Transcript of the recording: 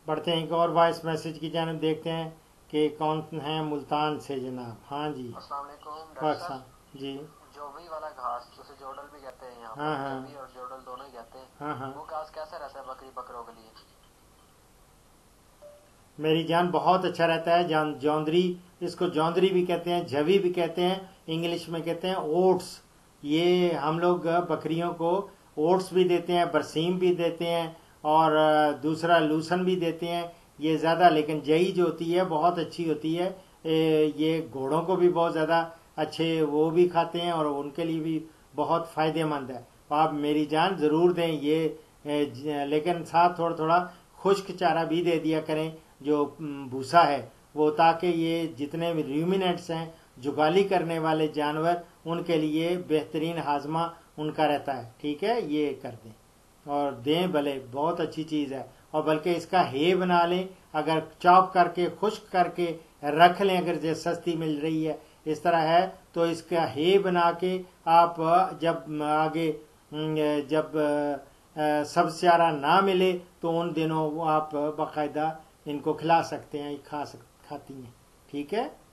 پڑھتے ہیں ایک اور وائس میسج کی جانب دیکھتے ہیں کہ کون ہیں ملتان سے جناب. ہاں جی السلام علیکم ڈاکٹر پاکستان صاحب. جی جوبی والا گھاس جسے جوڈل بھی کہتے ہیں یہاں ہاں پر، ہاں جوبی اور جوڈل دونوں ہی کہتے ہیں، ہاں ہاں وہ گھاس کیسا رہتا ہے بکری بکروں کے لیے؟ میری جان بہت اچھا رہتا ہے. جوندری، اس کو جوندری بھی کہتے ہیں، جوی بھی کہتے ہیں، انگلش میں کہتے ہیں اوٹس. یہ ہم لوگ بکریوں کو اوٹس بھی دیتے ہیں، برسیم بھی دیتے ہیں، اور دوسرا لوسن بھی دیتے ہیں. یہ زیادہ لیکن جئی جو ہوتی ہے بہت اچھی ہوتی ہے. یہ گھوڑوں کو بھی بہت زیادہ اچھے وہ بھی کھاتے ہیں اور ان کے لیے بھی بہت فائدہ مند ہے. آپ میری جان ضرور دیں یہ، لیکن ساتھ تھوڑا تھوڑا خشک چارہ بھی دے دیا کریں جو بھوسا ہے وہ، تاکہ یہ جتنے بھی ریومینٹس ہیں جگالی کرنے والے جانور ان کے لیے بہترین ہاضمہ ان کا رہتا ہے. ٹھیک ہے، یہ کر دیں اور دیں بھلے، بہت اچھی چیز ہے. اور بلکہ اس کا ہے بنا لیں، اگر چاپ کر کے خشک کر کے رکھ لیں، اگر یہ سستی مل رہی ہے اس طرح ہے تو اس کا ہے بنا کے آپ جب آگے جب سبز چارہ نہ ملے تو ان دنوں آپ باقاعدہ ان کو کھلا سکتے ہیں، کھاتی ہیں. ٹھیک ہے.